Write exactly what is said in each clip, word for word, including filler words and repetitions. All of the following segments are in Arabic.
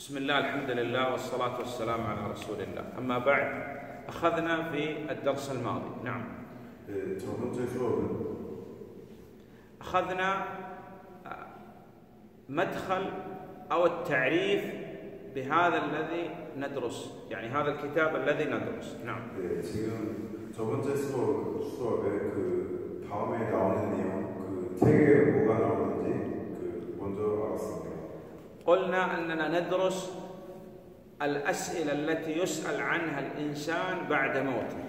بسم الله، الحمد لله، والصلاة والسلام على رسول الله. أما بعد، أخذنا في الدرس الماضي نعم أخذنا مدخل أو التعريف بهذا الذي ندرس، يعني هذا الكتاب الذي ندرس. نعم. 지금 저 번째 수업 수업에 그 다음에 나오는 내용 그 책에 뭐가 나오는지 그 먼저 알았습니다. قلنا أننا ندرس الأسئلة التي يسأل عنها الإنسان بعد موته.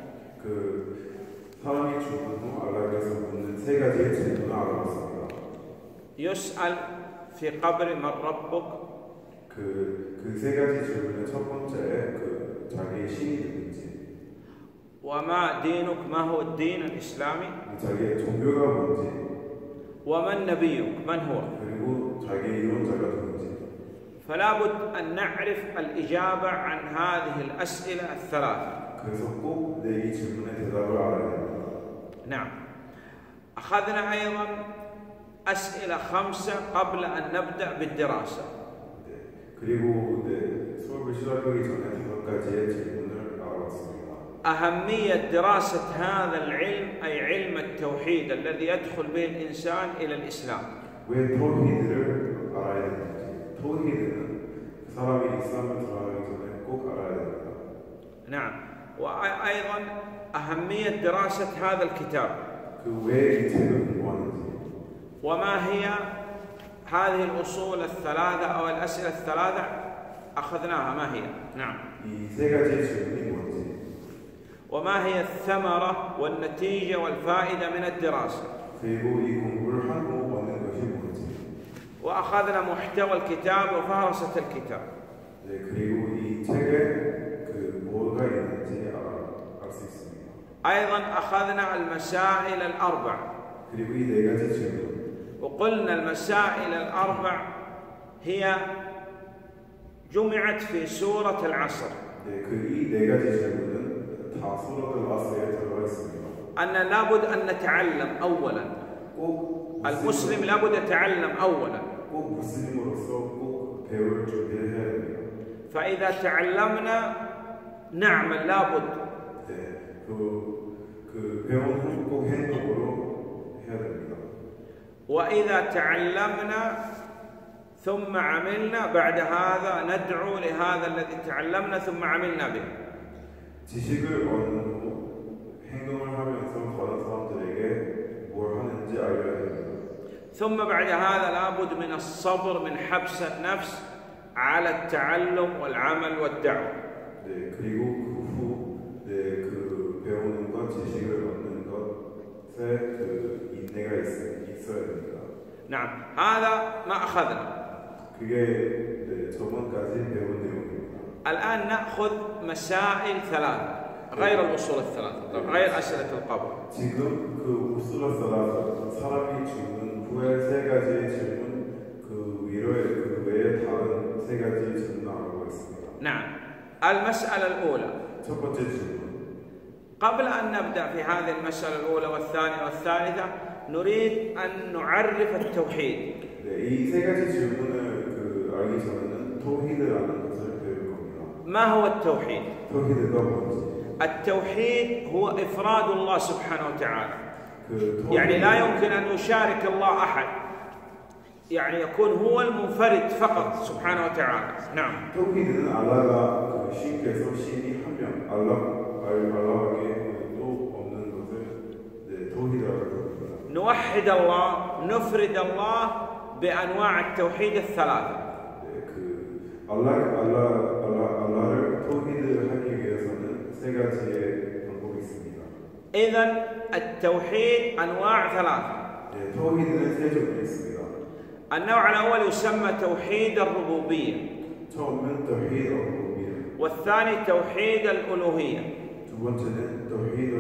그 사람이 죽은 후 알라에서 묻는 세 가지의 질문을 알아봤습니다. يسأل في قبر من ربك. 그 그 세 가지 질문의 첫 번째 그 자기의 신이 누군지. وما دينك، ما هو الدين الإسلامي. 자기의 종교가 뭔지. ومن نبيك، من هو. 그리고 자기의 이론자가 누군지. فلا بد أن نعرف الإجابة عن هذه الأسئلة الثلاثة. 그래서 꼭 내 이 질문의 대답을 알아야 됩니다. نعم. أخذنا أيضا أسئلة خمسة قبل أن نبدأ بالدراسة. 네. 그리고 네, 수업을 시작하기 전에 다섯 가지의 질문을 알아봤습니다. أهمية دراسة هذا العلم، أي علم التوحيد الذي يدخل به الإنسان إلى الإسلام. 왜 토히드를 알아야 되는지. 토히드는 사람이 이슬람을 들어가기 전에 꼭 알아야 됩니다. نعم. وأيضا أهمية دراسة هذا الكتاب. 그 왜 이 책을 공부하는지. وما هي هذه الأصول الثلاثة أو الأسئلة الثلاثة أخذناها، ما هي؟ نعم. 이 세 가지의 질문이 뭔지. وما هي الثمرة والنتيجة والفائدة من الدراسة. 그리고 이 공부를 하고 얻는 것이 뭔지. وأخذنا محتوى الكتاب وفهرسة الكتاب. 네, 그리고 이 책에 그 뭐가 있는지 알 수 있습니다. أيضا أخذنا المسائل الأربع. 그리고 이 네 가지 질문. وقلنا المسائل الأربع هي جمعت في سورة العصر. 네, 그 이 네 가지 질문은 다 수라tul 아스에 들어가 있습니다. أن لابد أن نتعلم أولا. 꼭 المسلم لابد يتعلم أولا. 꼭 무슬림으로서 꼭 배울 준비를 해야 됩니다. فإذا تعلمنا نعمل لابد. 네, 그, 그 배운 후 꼭 행동으로 해야 됩니다. وإذا تعلمنا ثم عملنا بعد هذا ندعو لهذا الذي تعلمنا ثم عملنا به. 지식을 얻는 후 행동을 하면서 다른 사람들에게 뭘 하는지 알려야 됩니다. ثم بعد هذا لابد من الصبر، من حبس النفس على التعلم والعمل والدعوة. 네, 그리고 그 후 네, 그 배우는 것, 지식을 얻는 것에 그 인내가 있, 있어야 됩니다. نعم. هذا ما أخذنا. 그게 네, 저번까지 배운 내용입니다. الآن نأخذ مسائل ثلاثة غير الأصول الثلاثة، غير أسئلة القبر. 지금 그 우스라사라 사람이 죽는 후에 세 가지의 질문 그 위로의 그 외에 다른 세 가지의 질문을 알아보겠습니다. نعم. المسألة الأولى. 첫 번째 질문. قبل أن نبدأ في هذه المسألة الأولى والثانية والثالثة نريد أن نعرف التوحيد. 네, 이 세 가지 질문을 그 알기 전에는 토히드라는 것을 배울 겁니다. ما هو التوحيد؟ 토히드가 뭔지. التوحيد هو إفراد الله سبحانه وتعالى. 그 يعني لا يمكن أن يشارك الله أحد، يعني يكون هو المنفرد فقط سبحانه وتعالى. نعم. 토히드는 알라가 그 신께서 신이 한 명, 알라 알라에게 또 없는 것을 네, 토히드라고 합니다. نوحد الله، نفرد الله بأنواع التوحيد الثلاثة. 네, 그 알라 알라 알라 알라를 토히드하기 위해서는 세 가지의 방법이 있습니다. إذن التوحيد أنواع ثلاثة. 네, 토히드는 세 종류 있습니다. النوع الأول يسمى توحيد الربوبية. 처음은 토히드 الربوبية. والثاني توحيد الألوهية. 두 번째는 토히드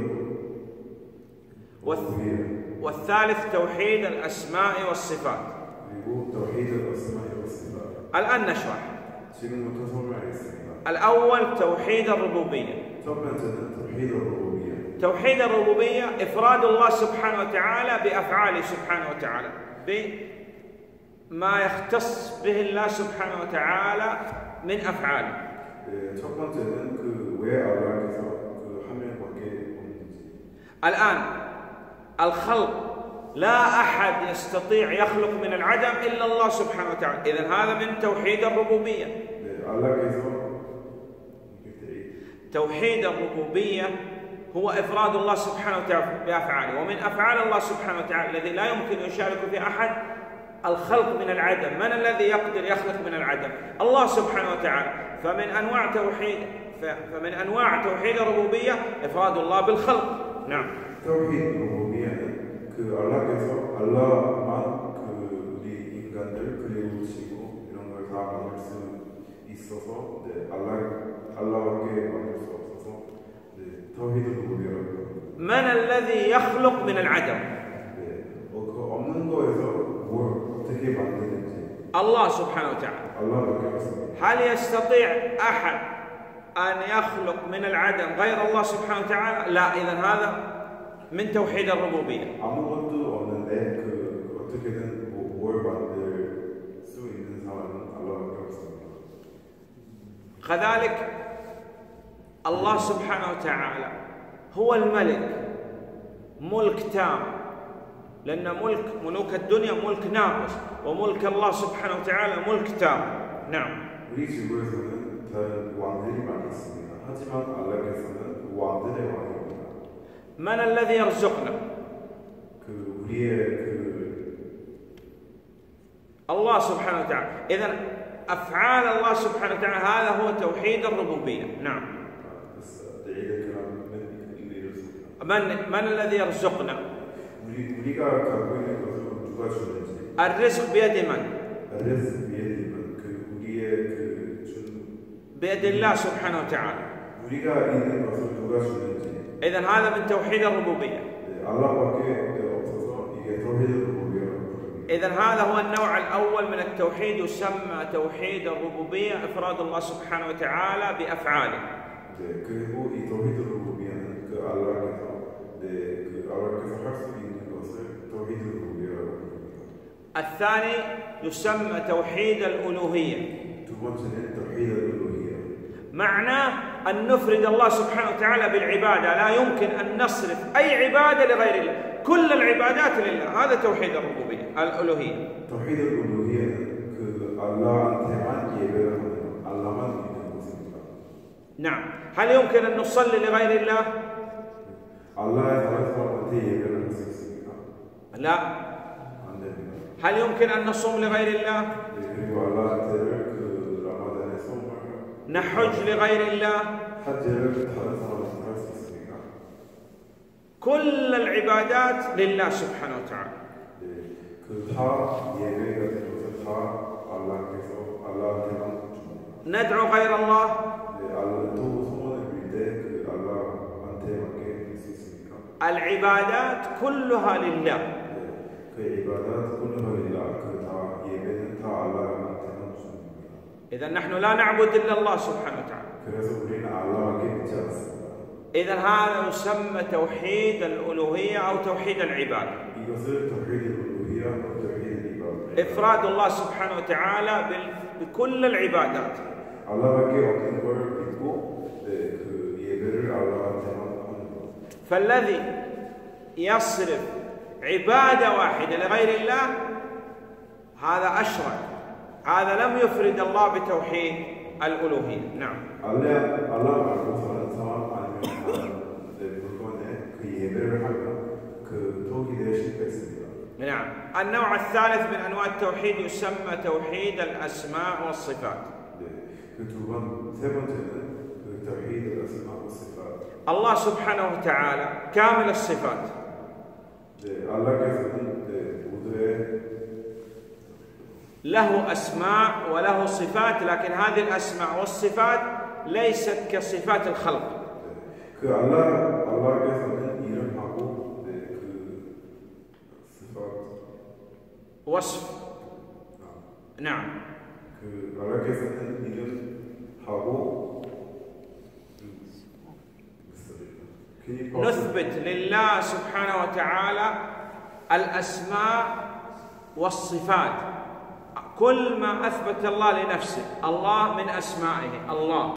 الألوهية. والثالث توحيد الأسماء والصفات. 그리고 토히드 الأسماء والصفات. الآن نشرح. 지금부터 설명하겠습니다. الأول توحيد الربوبية. 첫 번째는 توحيد الربوبية. توحيد الربوبية إفراد الله سبحانه وتعالى بأفعاله سبحانه وتعالى، بما يختص به الله سبحانه وتعالى من أفعاله. 네, 첫 번째는 그 왜 알라께서 그 한 명밖에 없는지. الآن الخلق لا أحد يستطيع يخلق من العدم إلا الله سبحانه وتعالى. إذن هذا من توحيد الربوبية. 네, 알라께서 توحيد الربوبية هو إفراد الله سبحانه وتعالى بأفعاله، ومن أفعال الله سبحانه وتعالى الذي لا يمكن يشارك في أحد الخلق من العدم. من الذي يقدر يخلق من العدم؟ الله سبحانه وتعالى. فمن أنواع توحيد فمن أنواع توحيد الربوبية إفراد الله بالخلق. نعم. توحيد الربوبية 그 알라께서 알라만 그 우리 인간들 그리우시고 이런 걸 다 만들 수 있어서 네, 알라 알라밖에 만들 수 없어서 네, توحيد الربوبي라고 합니다. من الذي يخلق من العدم؟ 네, 어, 그 없는 거에서 뭘 어떻게 만드는지. الله سبحانه وتعالى. 알라밖에 없습니다. هل يستطيع أحد أن يخلق من العدم غير الله سبحانه وتعالى؟ لا. إذن هذا من توحيد الربوبية. 아무것도 없는데 그 어떻게든 뭐, 뭘 만들 수 있는 사람은 알라밖에 없습니다. كذلك الله سبحانه وتعالى هو الملك، ملك تام، لأن ملك ملوك الدنيا ملك ناقص، وملك الله سبحانه وتعالى ملك تام. نعم. 우리 지구에서는 다른 왕들이 많이 있습니다. 하지만 알라께서는 왕들의 왕입니다. من الذي يرزقنا؟ 그 우리의 그 الله سبحانه وتعالى. إذن أفعال الله سبحانه وتعالى هذا هو توحيد الربوبية. نعم. من من الذي يرزقنا؟ 우리가 갖고 있는 것을 누가 주는지. الرزق بيد من؟ الرزق بيد من 그 우리의 그 준. بيد الله سبحانه وتعالى. 우리가 있는 것을 누가 주는지. إذن هذا من توحيد الربوبية. إذن هذا هو النوع الأول من التوحيد، يسمى توحيد الربوبية، إفراد الله سبحانه وتعالى بأفعاله. الثاني يسمى توحيد الألوهية. معناه أن نفرد الله سبحانه وتعالى بالعبادة، لا يمكن أن نصرف أي عبادة لغير الله، كل العبادات لله. هذا توحيد الربوبية الألوهية. توحيد الألوهية نعم. هل يمكن أن نصلي لغير الله؟ لا. هل يمكن أن نصوم لغير الله؟ نحج لغير الله؟ كل العبادات لله سبحانه وتعالى. ندعو غير الله؟ العبادات كلها لله. إذا نحن لا نعبد إلا الله سبحانه وتعالى. إذا هذا يسمى توحيد الألوهية أو توحيد العبادة. إفراد الله سبحانه وتعالى بكل العبادات. فالذي يصرف عبادة واحدة لغير الله هذا أشرك، هذا لم يفرد الله بتوحيد الألوهية. نعم. نعم. النوع الثالث من أنواع التوحيد يسمى توحيد الأسماء والصفات. الله سبحانه وتعالى كامل الصفات. له أسماء وله صفات، لكن هذه الأسماء والصفات ليست كصفات الخلق. وصف. نعم. نثبت لله سبحانه وتعالى الأسماء والصفات كل ما أثبت الله لنفسه. الله من أسمائه الله.